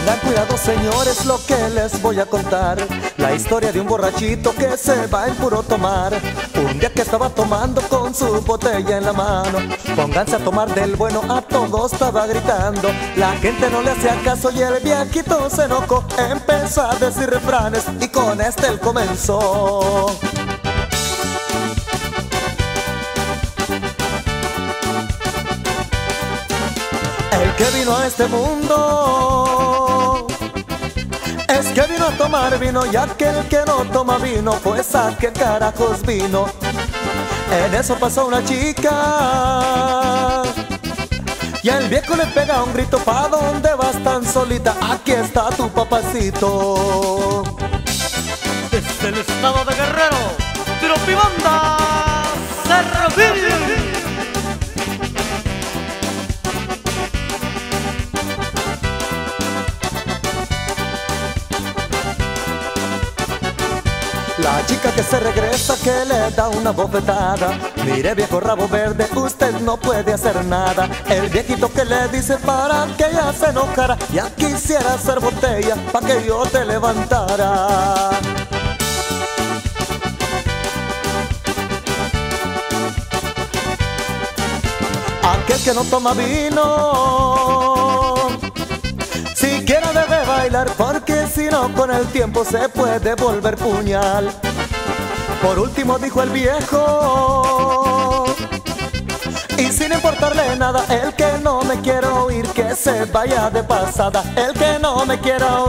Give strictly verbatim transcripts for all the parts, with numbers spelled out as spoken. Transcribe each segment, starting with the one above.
Pongan cuidado, señores, lo que les voy a contar. La historia de un borrachito que se va en puro tomar. Un día que estaba tomando con su botella en la mano. Pónganse a tomar del bueno, a todos estaba gritando. La gente no le hacía caso y el viejito se enojó. Empezó a decir refranes y con este él comenzó. El que vino a este mundo es que vino a tomar vino, y aquel que no toma vino, pues a qué carajos vino. En eso pasó una chica y el viejo le pega un grito: ¿pa' dónde vas tan solita? Aquí está tu papacito. Desde el estado de Guerrero, Tropibanda Servil. La chica que se regresa, que le da una bofetada: mire, viejo rabo verde, usted no puede hacer nada. El viejito que le dice para que ella se enojara: ya quisiera ser botella pa' que yo te levantara. Aquel que no toma vino siquiera debe bailar, porque si no con el tiempo se puede volver puñal. Por último dijo el viejo, y sin importarle nada: el que no me quiera oír, que se vaya de pasada. El que no me quiera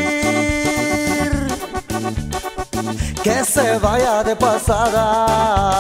oír, que se vaya de pasada.